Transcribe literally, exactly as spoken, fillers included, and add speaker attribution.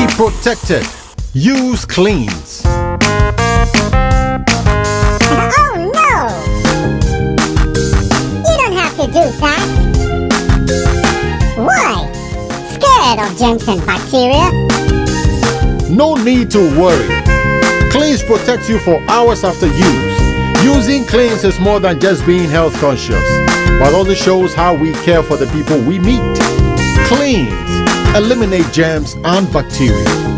Speaker 1: Be protected. Use Cleanz.
Speaker 2: Oh no! You don't have to do that. Why? Scared of germs and bacteria?
Speaker 1: No need to worry. Cleanz protects you for hours after use. Using Cleanz is more than just being health conscious, but also shows how we care for the people we meet. Cleanz. Eliminate germs and bacteria.